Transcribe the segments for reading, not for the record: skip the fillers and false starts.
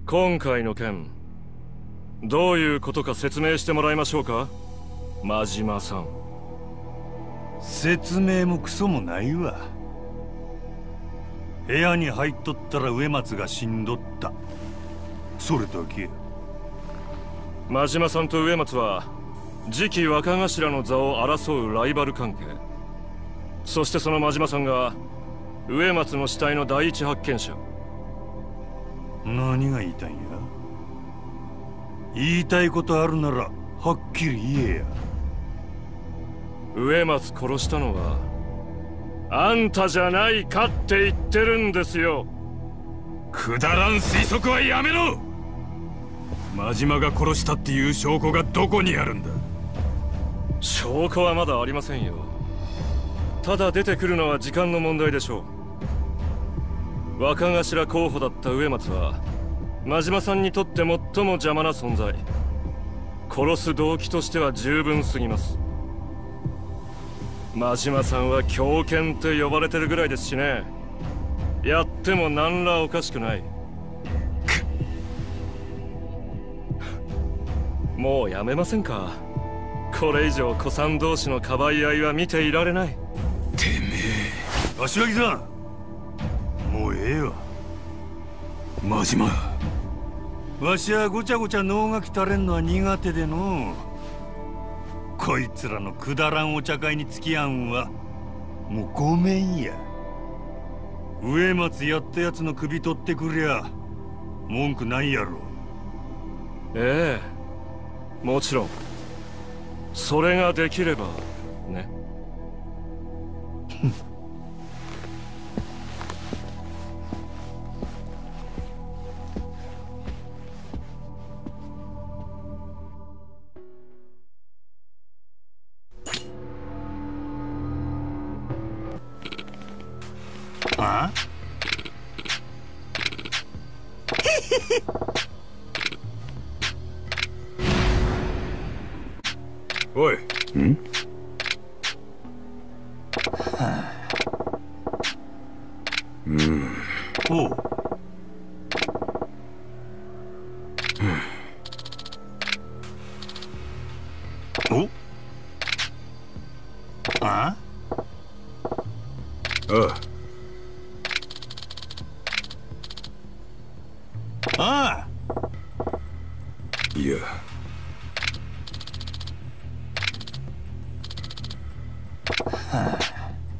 今回の件、どういうことか説明してもらいましょうか、真島さん。 説明もクソもないわ。部屋に入っとったら植松が死んどった。それだけ。 真島さんと植松は次期若頭の座を争うライバル関係。そしてその真島さんが植松の死体の第一発見者。 何が言いたいんや。言いたいことあるならはっきり言えや。 植松殺したのはあんたじゃないかって言ってるんですよ。 くだらん推測はやめろ。真島が殺したっていう証拠がどこにあるんだ。 証拠はまだありませんよ。ただ出てくるのは時間の問題でしょう。若頭候補だった植松は真島さんにとって最も邪魔な存在。殺す動機としては十分すぎます。真島さんは狂犬って呼ばれてるぐらいですしね。やっても何らおかしくない。もうやめませんか。これ以上古参同士のかばい合いは見ていられない。 てめえ。柏木さん、もうええわ。 真島、 わしはごちゃごちゃ能書き垂れんのは苦手での。こいつらのくだらんお茶会に付き合うんはもうごめんや。植松やったやつの首取ってくりゃ文句ないやろ。 ええ、もちろんそれができればね。 あ？ おい。 ん？はあ。おう。お？あ？ ああ。 ああ。 いや。 はあ。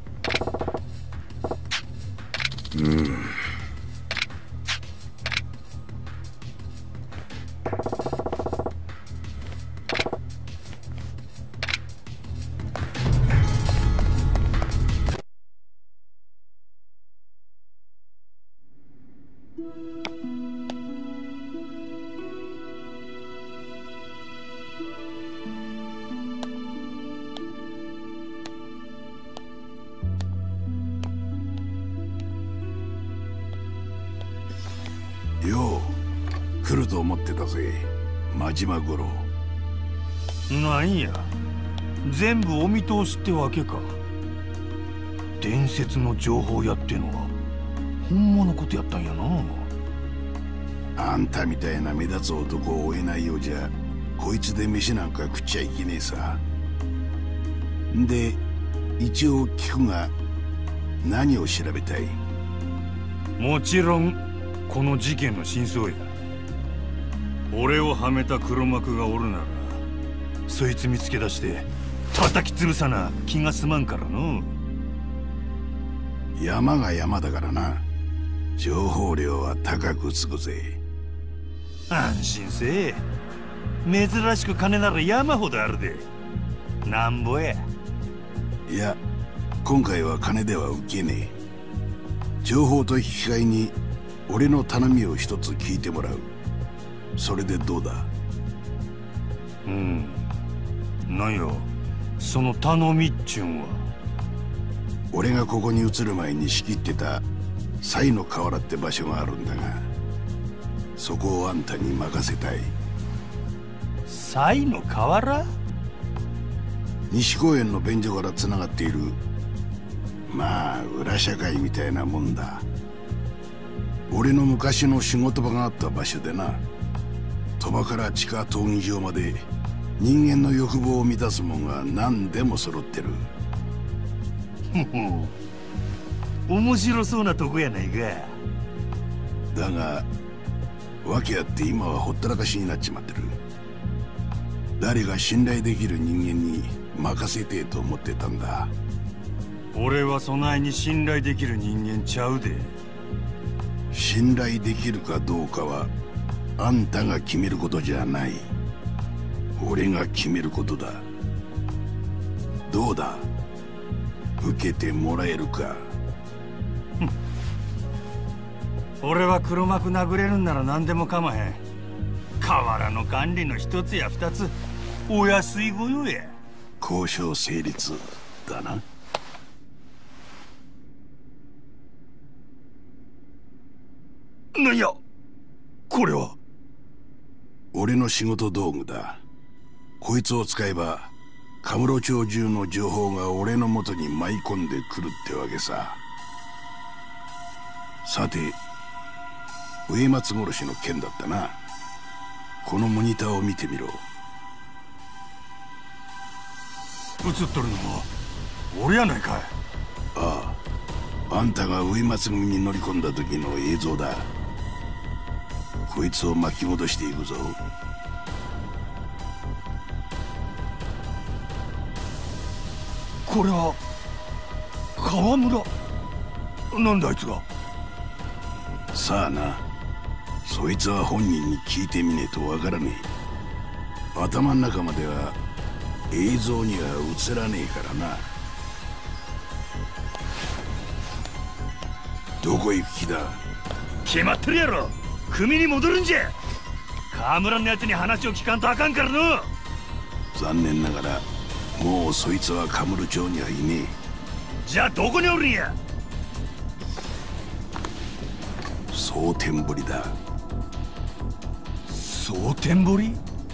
よう来ると思ってたぜ、真島五郎。 なんや、全部お見通しってわけか。伝説の情報やってのは本物ことやったんやな。 あんたみたいな目立つ男を追えないようじゃこいつで飯なんか食っちゃいけねえさ。で一応聞くが、何を調べたい？ もちろんこの事件の真相や。俺をはめた黒幕がおるならそいつ見つけ出して叩き潰さな気が済まんからの。 山が山だからな。情報量は高くつくぜ。 安心せえ。珍しく金なら山ほどあるで。なんぼや。 いや、今回は金では受けねえ。情報と引き換えに俺の頼みを一つ聞いてもらう。それでどうだ？ なんやその頼みっちゅんは。 俺がここに移る前に仕切ってた西の河原って場所があるんだが、そこをあんたに任せたい。 西の河原？ 西公園の便所からつながっている、まあ裏社会みたいなもんだ。 俺の昔の仕事場があった場所でな。鳥羽から地下闘技場まで人間の欲望を満たすもんが何でも揃ってる。 面白そうなとこやないか。 だが訳あって今はほったらかしになっちまってる。誰が信頼できる人間に任せてえと思ってたんだ。 俺はそないに信頼できる人間ちゃうで。 信頼できるかどうかはあんたが決めることじゃない。俺が決めることだ。どうだ、受けてもらえるか。 俺は黒幕殴れるんなら何でも構へん。河原の管理の一つや二つお安いご用や。 交渉成立だな。 なんやこれは。 俺の仕事道具だ。こいつを使えばカムロ町中の情報が俺の元に舞い込んでくるってわけさ。さて植松殺しの件だったな。このモニターを見てみろ。 映っとるのは俺やないかい。 ああ、あんたが植松組に乗り込んだ時の映像だ。こいつを巻き戻していくぞ。 これは川村。なんだあいつが。 さあな、そいつは本人に聞いてみねえとわからねえ。頭の中までは映像には映らねえからな。どこ行く気だ。 決まってるやろ。組に戻るんじゃ。川村のやつに話を聞かんとあかんからの。 残念ながらもうそいつはカムロ町にはいねえ。 じゃあどこにおるんや。 蒼天堀だ。 蒼天堀。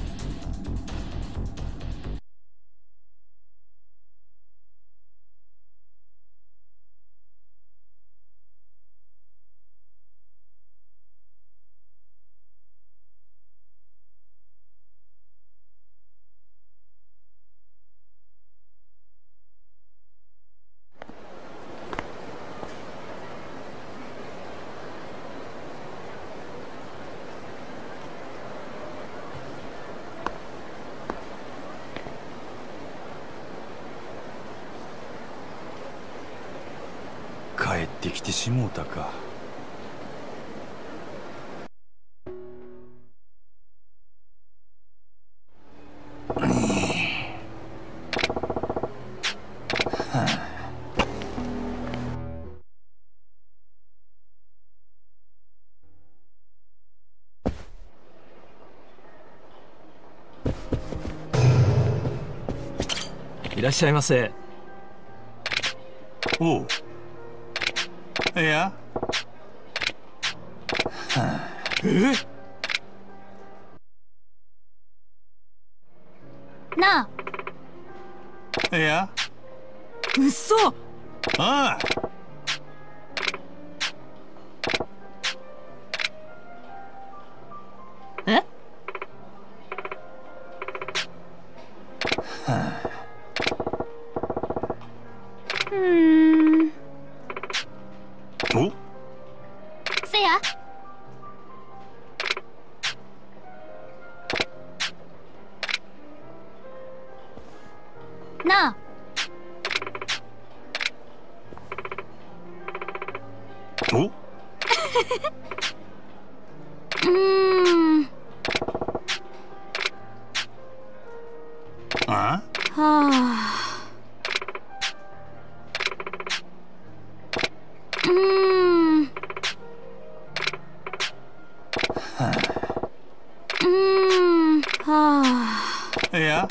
帰ってきてしもうたか。 いらっしゃいませ。 おう。いや。 なあ。 いや。 うそ。 ああ。 え？ お。 せや。なあ。 お。あはあ。はあ。 いや。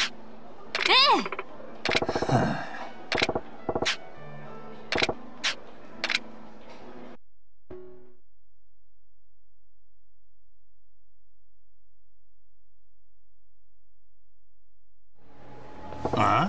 あ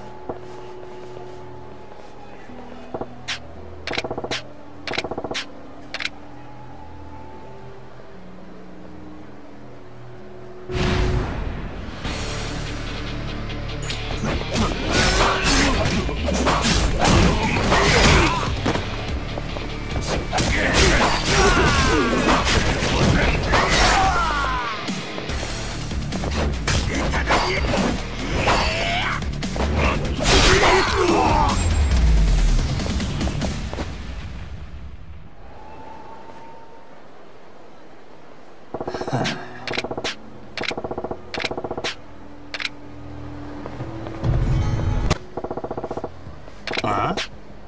あ？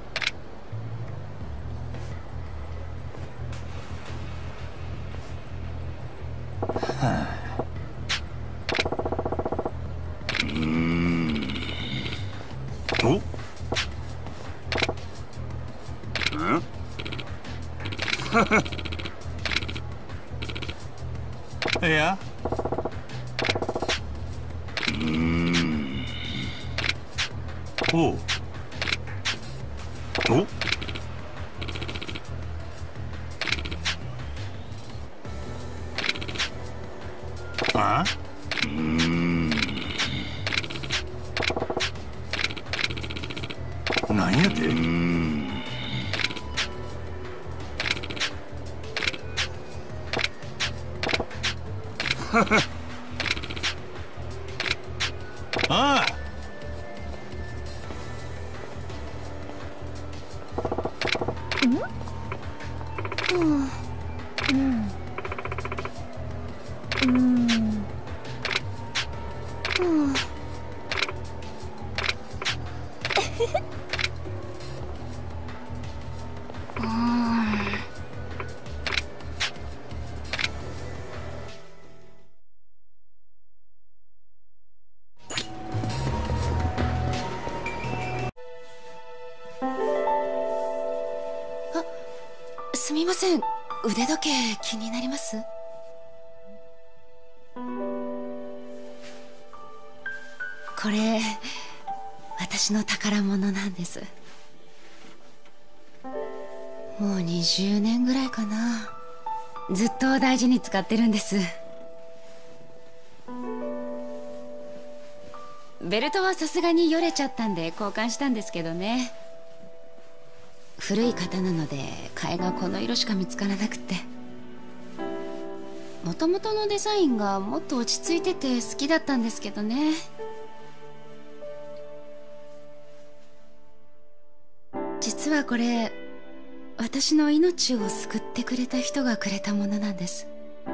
お？いや。おう。お？あ？なんやて？ああ。 すみません、腕時計気になります？これ私の宝物なんです。もう20年ぐらいかな。ずっと大事に使ってるんです。ベルトはさすがによれちゃったんで交換したんですけどね。古い型なので替えがこの色しか見つからなくて、もともとのデザインがもっと落ち着いてて好きだったんですけどね。実はこれ私の命を救ってくれた人がくれたものなんです。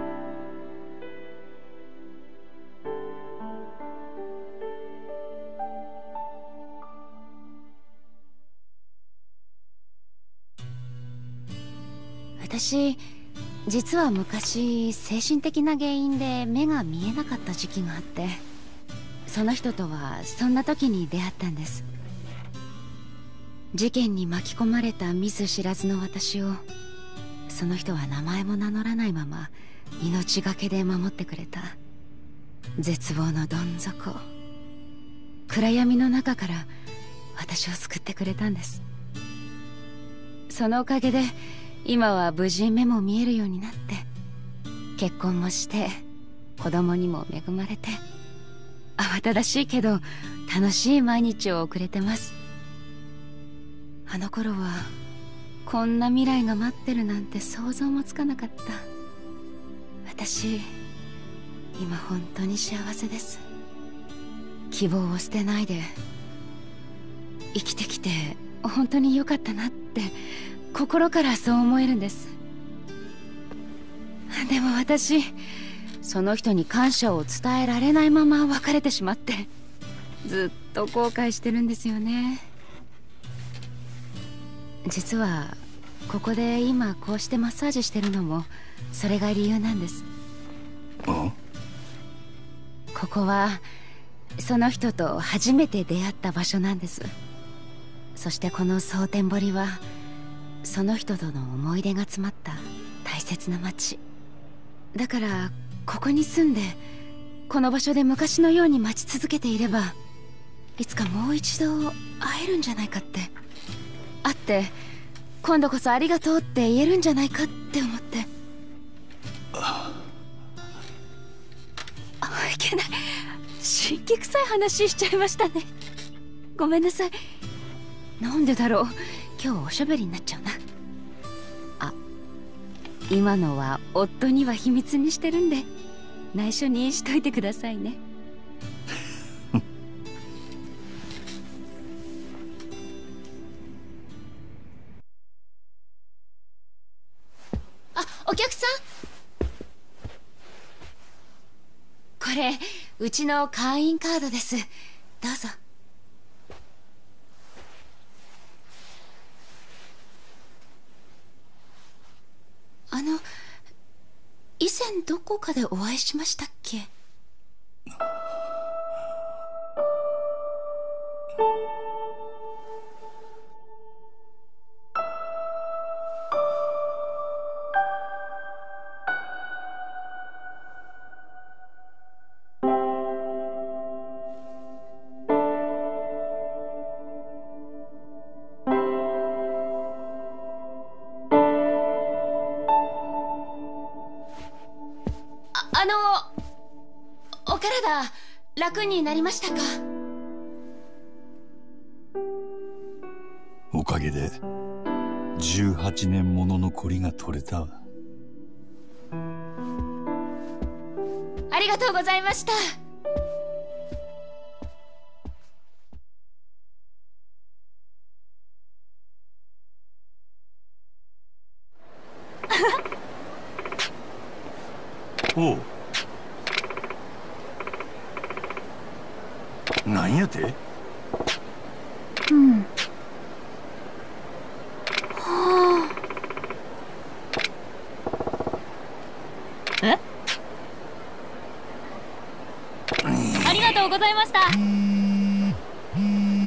私実は昔精神的な原因で目が見えなかった時期があって、その人とはそんな時に出会ったんです。事件に巻き込まれた見ず知らずの私をその人は名前も名乗らないまま命がけで守ってくれた。絶望のどん底、暗闇の中から私を救ってくれたんです。そのおかげで今は無事目も見えるようになって、結婚もして子供にも恵まれて、慌ただしいけど楽しい毎日を送れてます。あの頃はこんな未来が待ってるなんて想像もつかなかった。私今本当に幸せです。希望を捨てないで生きてきて本当に良かったなって心からそう思えるんです。でも私その人に感謝を伝えられないまま別れてしまって、ずっと後悔してるんですよね。実はここで今こうしてマッサージしてるのもそれが理由なんです。 あ？ ここはその人と初めて出会った場所なんです。そしてこの蒼天堀はその人との思い出が詰まった大切な街だから、ここに住んでこの場所で昔のように待ち続けていれば、いつかもう一度会えるんじゃないかって、会って今度こそありがとうって言えるんじゃないかって思って。いけない、神経臭い話しちゃいましたね。ごめんなさい。なんでだろう、今日おしゃべりになっちゃうな。あ、今のは夫には秘密にしてるんで内緒にしといてくださいね。あ、お客さん。 れうちの会員カードです。どうぞ。以前どこかでお会いしましたっけ？お体楽になりましたか？ おかげで18年もののコリが取れたわ。 ありがとうございました。 おう、なんやて？ うん。はあ。え？ありがとうございました。